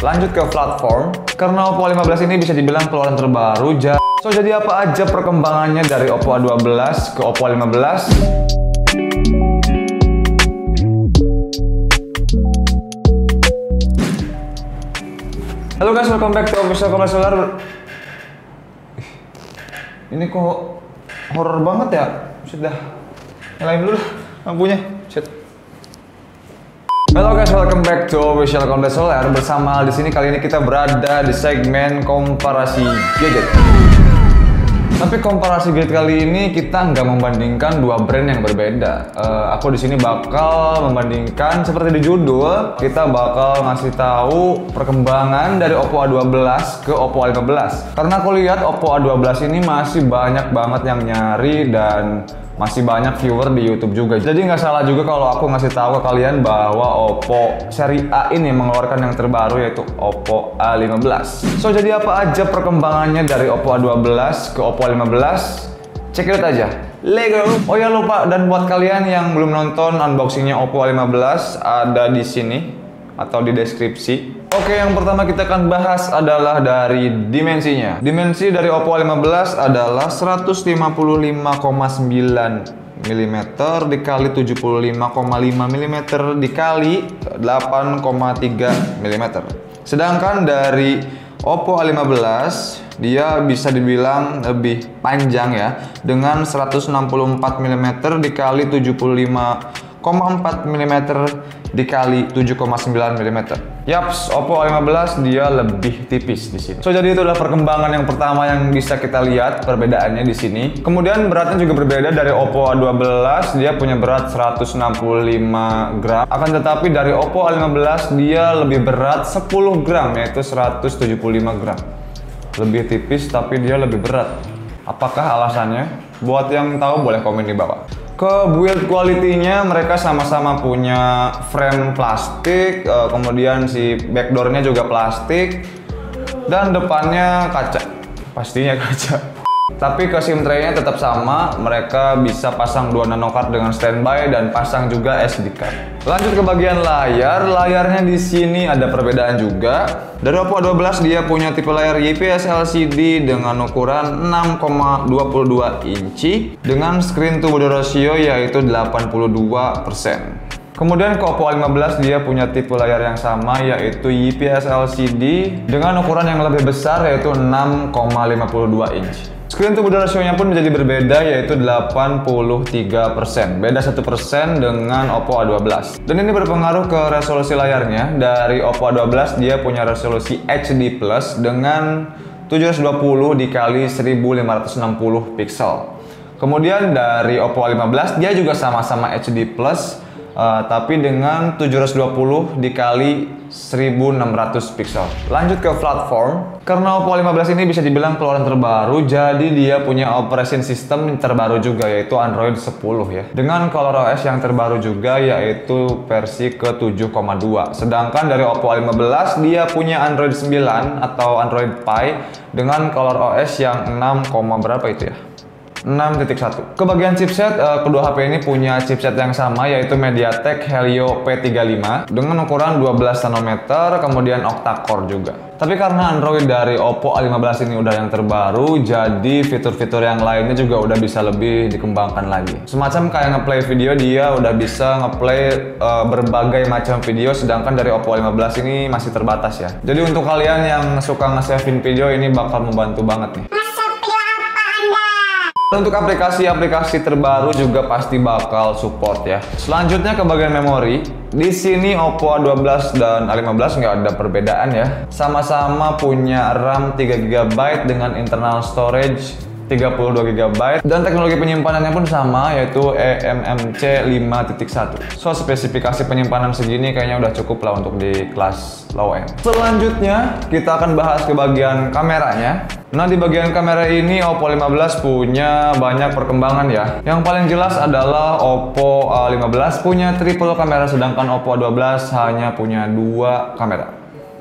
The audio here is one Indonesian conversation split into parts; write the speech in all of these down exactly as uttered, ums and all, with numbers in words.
Lanjut ke platform, karena Oppo A lima belas ini bisa dibilang keluaran terbaru. So, jadi apa aja perkembangannya dari Oppo A dua belas ke Oppo A lima belas? Halo guys, welcome back to Official Controller. Ini kok horor banget ya? Sudah nyalain dulu lampunya. Shit. Halo guys, welcome back to Official Controller. Bersama di sini kali ini kita berada di segmen komparasi gadget. Tapi komparasi gadget kali ini kita nggak membandingkan dua brand yang berbeda. Uh, aku di sini bakal membandingkan seperti di judul, kita bakal ngasih tahu perkembangan dari Oppo A dua belas ke Oppo A lima belas. Karena aku lihat Oppo A dua belas ini masih banyak banget yang nyari dan masih banyak viewer di YouTube juga. Jadi nggak salah juga kalau aku ngasih tahu ke kalian bahwa Oppo seri A ini mengeluarkan yang terbaru, yaitu Oppo A lima belas. So, jadi apa aja perkembangannya dari Oppo A dua belas ke Oppo A lima belas? Check it out aja. Lego. Oh ya, lupa, dan buat kalian yang belum nonton unboxingnya Oppo A lima belas, ada di sini atau di deskripsi. Oke, yang pertama kita akan bahas adalah dari dimensinya. Dimensi dari Oppo A lima belas adalah seratus lima puluh lima koma sembilan milimeter dikali tujuh puluh lima koma lima milimeter dikali delapan koma tiga milimeter. Sedangkan dari Oppo A lima belas dia bisa dibilang lebih panjang ya, dengan seratus enam puluh empat milimeter dikali tujuh puluh lima koma empat milimeter dikali tujuh koma sembilan milimeter. Yaps, Oppo A lima belas dia lebih tipis di sini. So, jadi itu adalah perkembangan yang pertama yang bisa kita lihat perbedaannya di sini. Kemudian beratnya juga berbeda. Dari Oppo A dua belas dia punya berat seratus enam puluh lima gram. Akan tetapi dari Oppo A lima belas dia lebih berat sepuluh gram, yaitu seratus tujuh puluh lima gram. Lebih tipis tapi dia lebih berat. Apakah alasannya? Buat yang tahu boleh komen di bawah. Ke build quality-nya mereka sama-sama punya frame plastik, kemudian si backdoor-nya juga plastik, dan depannya kaca, pastinya kaca. Tapi ke SIM tray-nya tetap sama, mereka bisa pasang dua nano card dengan standby dan pasang juga S D card. Lanjut ke bagian layar, layarnya di sini ada perbedaan juga. Dari Oppo A dua belas dia punya tipe layar I P S L C D dengan ukuran enam koma dua dua inci dengan screen to body ratio yaitu delapan puluh dua persen. Kemudian ke Oppo A lima belas dia punya tipe layar yang sama yaitu I P S L C D dengan ukuran yang lebih besar yaitu enam koma lima dua inci. Screen to body ratio-nya pun menjadi berbeda yaitu delapan puluh tiga persen. Beda satu persen dengan Oppo A dua belas. Dan ini berpengaruh ke resolusi layarnya. Dari Oppo A dua belas dia punya resolusi H D plus dengan tujuh ratus dua puluh dikali seribu lima ratus enam puluh pixel. Kemudian dari Oppo A lima belas dia juga sama-sama H D plus uh, tapi dengan tujuh ratus dua puluh dikali seribu enam ratus pixel. Lanjut ke platform, karena Oppo A lima belas ini bisa dibilang keluaran terbaru, jadi dia punya operation system terbaru juga yaitu Android sepuluh ya. Dengan ColorOS yang terbaru juga yaitu versi ke tujuh koma dua. Sedangkan dari Oppo A lima belas dia punya Android sembilan atau Android Pie dengan ColorOS yang enam, berapa itu ya? enam titik satu. Ke bagian chipset, uh, kedua H P ini punya chipset yang sama yaitu MediaTek Helio P tiga puluh lima dengan ukuran dua belas nanometer, kemudian octa-core juga. Tapi karena Android dari Oppo A lima belas ini udah yang terbaru, jadi fitur-fitur yang lainnya juga udah bisa lebih dikembangkan lagi. Semacam kayak ngeplay video, dia udah bisa ngeplay uh, berbagai macam video, sedangkan dari Oppo A lima belas ini masih terbatas ya. Jadi untuk kalian yang suka nge-savein video ini bakal membantu banget nih. Untuk aplikasi-aplikasi terbaru juga pasti bakal support ya. Selanjutnya ke bagian memori. Di sini Oppo A dua belas dan A lima belas nggak ada perbedaan ya. Sama-sama punya RAM tiga giga byte dengan internal storage tiga puluh dua giga byte dan teknologi penyimpanannya pun sama yaitu E M M C lima titik satu. So, spesifikasi penyimpanan segini kayaknya udah cukup lah untuk di kelas low end. Selanjutnya kita akan bahas ke bagian kameranya. Nah, di bagian kamera ini Oppo lima belas punya banyak perkembangan ya. Yang paling jelas adalah Oppo A lima belas punya triple kamera sedangkan Oppo A dua belas hanya punya dua kamera.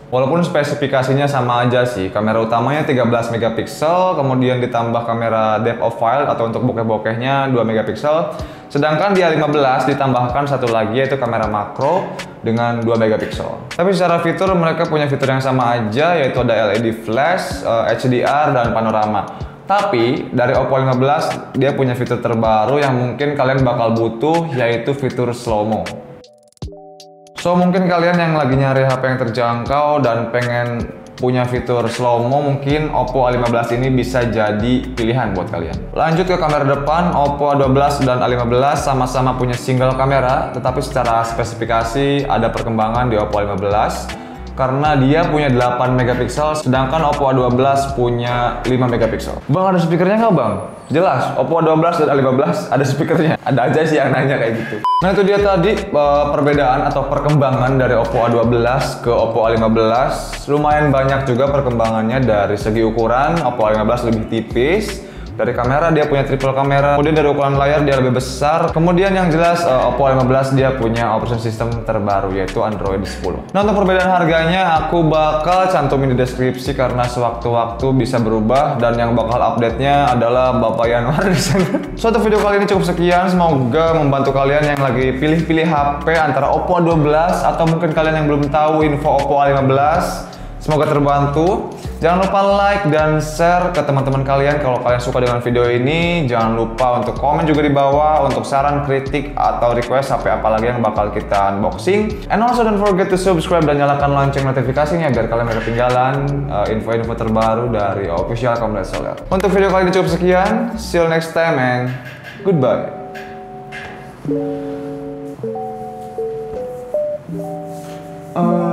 Walaupun spesifikasinya sama aja sih, kamera utamanya tiga belas megapiksel, kemudian ditambah kamera depth of field atau untuk bokeh-bokehnya dua megapiksel. Sedangkan di A lima belas ditambahkan satu lagi yaitu kamera makro dengan dua megapiksel. Tapi secara fitur mereka punya fitur yang sama aja, yaitu ada L E D flash, H D R, dan panorama. Tapi dari Oppo A lima belas dia punya fitur terbaru yang mungkin kalian bakal butuh, yaitu fitur slow-mo. So mungkin kalian yang lagi nyari H P yang terjangkau dan pengen punya fitur slow-mo, mungkin Oppo A lima belas ini bisa jadi pilihan buat kalian. Lanjut ke kamera depan, Oppo A dua belas dan A lima belas sama-sama punya single kamera, tetapi secara spesifikasi ada perkembangan di Oppo A lima belas. Karena dia punya delapan megapiksel, sedangkan Oppo A dua belas punya lima megapiksel. Bang, ada speakernya nggak bang? Jelas, Oppo A dua belas dan A lima belas ada speakernya. Ada aja sih yang nanya kayak gitu. Nah itu dia tadi perbedaan atau perkembangan dari Oppo A dua belas ke Oppo A lima belas. Lumayan banyak juga perkembangannya dari segi ukuran. Oppo A lima belas lebih tipis. Dari kamera dia punya triple kamera, kemudian dari ukuran layar dia lebih besar. Kemudian yang jelas uh, Oppo A lima belas dia punya operation system terbaru yaitu Android sepuluh. Nah untuk perbedaan harganya aku bakal cantumin di deskripsi karena sewaktu-waktu bisa berubah, dan yang bakal update-nya adalah Bapak Yanwar di sana. Suatu video kali ini cukup sekian, semoga membantu kalian yang lagi pilih-pilih H P antara Oppo A dua belas atau mungkin kalian yang belum tahu info Oppo A lima belas. Semoga terbantu. Jangan lupa like dan share ke teman-teman kalian kalau kalian suka dengan video ini. Jangan lupa untuk komen juga di bawah untuk saran, kritik, atau request H P apa lagi yang bakal kita unboxing. And also don't forget to subscribe dan nyalakan lonceng notifikasinya biar kalian gak ketinggalan info-info uh, terbaru dari Official Komdet Soler. Untuk video kali ini cukup sekian. See you next time and goodbye. Uh...